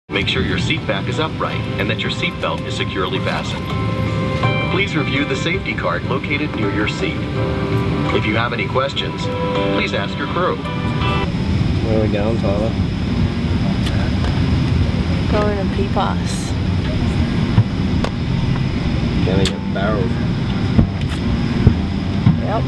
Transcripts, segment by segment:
Make sure your seat back is upright and that your seat belt is securely fastened. Please review the safety card located near your seat. If you have any questions, please ask your crew. Where are we going, Tyler? Going to P-Pass. Gonna get barreled. Yep.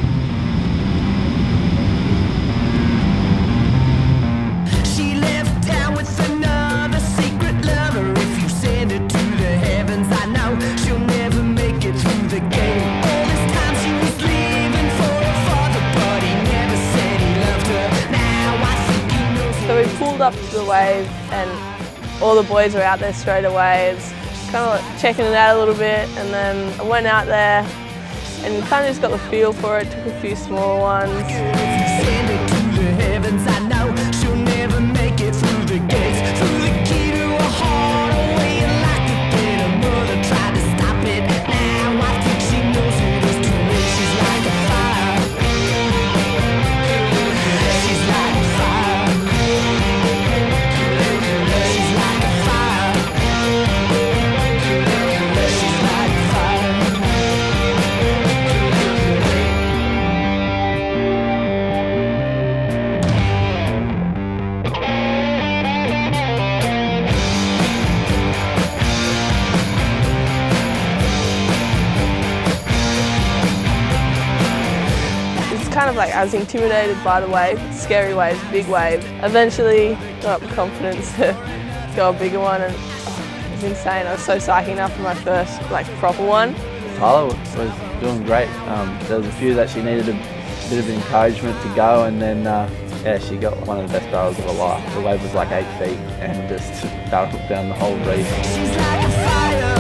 She left town with another secret lover. If you send her to the heavens, I know she'll never make it through the gate. All this time she was leaving for her father, but he never said he loved her. Now I think he knows. So we pulled up to the wave and all the boys were out there straight away. It's kind of like checking it out a little bit, and then I went out there and kind of just got the feel for it, took a few small ones. If you send her to the heavens, I know she'll never make it through the gates. Through the key to a heart, away like a bit. Her mother tried to stop it. Now I think she knows it is too late. She's like a fire. She's like a fire. She's like a fire. She's like a fire. Kind of like I was intimidated by the wave, scary waves, big wave. Eventually got up confidence to go a bigger one, and it was insane. I was so psyching up for my first like proper one. Tyler was doing great. There was a few that she needed a bit of encouragement to go, and then yeah, she got one of the best barrels of her life. The wave was like 8 feet and just barreled down the whole reef. She's like a fire.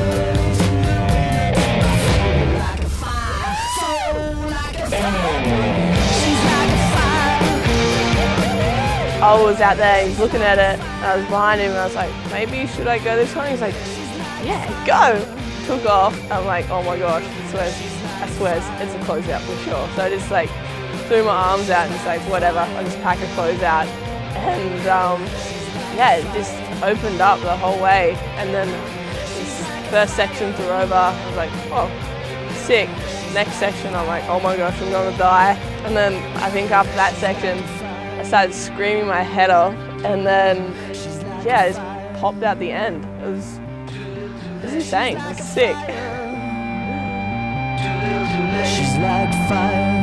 I was out there, he's looking at it, and I was behind him and I was like, maybe should I go this one? He's like, yeah, go! Took off. I'm like, oh my gosh, I swear it's a closeout for sure. So I just like threw my arms out and just like, whatever, I'll just pack a closeout. And yeah, it just opened up the whole way. And then this first section threw over, I was like, oh, sick. Next section, I'm like, oh my gosh, I'm gonna die. And then I think after that section, I started screaming my head off, and then, yeah, I just popped out the end. It was insane, it was sick. She's like fire.